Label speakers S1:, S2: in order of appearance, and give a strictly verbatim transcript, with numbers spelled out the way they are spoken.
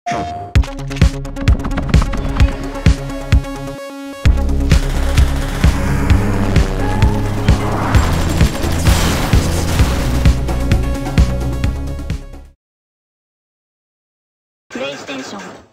S1: プレイステーション